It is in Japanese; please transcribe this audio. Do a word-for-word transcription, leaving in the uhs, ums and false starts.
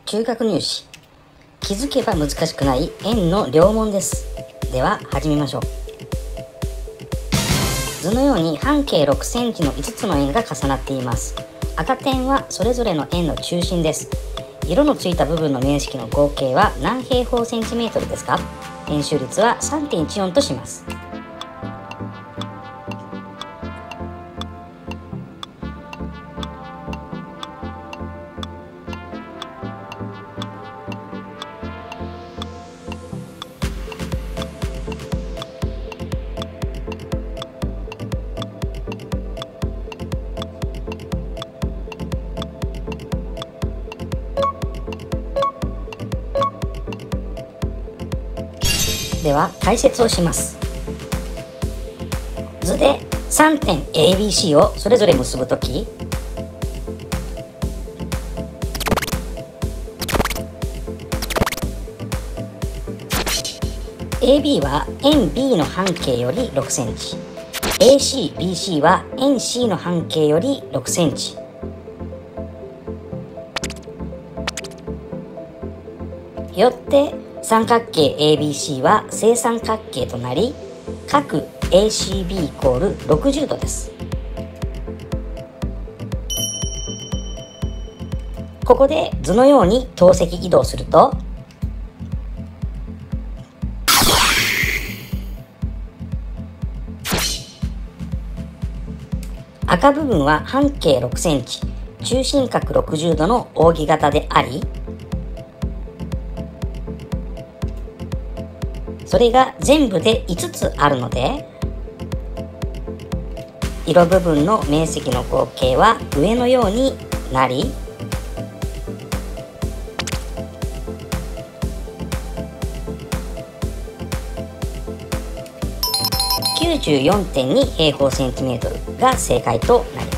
中学入試、気づけば難しくない円の両問です。では始めましょう。図のように半径ろくセンチのいつつの円が重なっています。赤点はそれぞれの円の中心です。色のついた部分の面積の合計は何平方センチメートルですか？円周率は さんてんいちよん とします。では解説をします。図でさんてん エービーシー をそれぞれ結ぶとき、エービー は円 B の半径よりろくセンチ、エーシー、ビーシー は円 C の半径よりろくセンチ。よって三角形 エービーシー は正三角形となり、角 エーシービー イコールろくじゅうどです。ここで図のように等積移動すると、赤部分は半径ろくセンチ、中心角ろくじゅうどの扇形であり、それが全部でいつつあるので、色部分の面積の合計は上のようになり、きゅうじゅうよんてんに平方センチメートルが正解となります。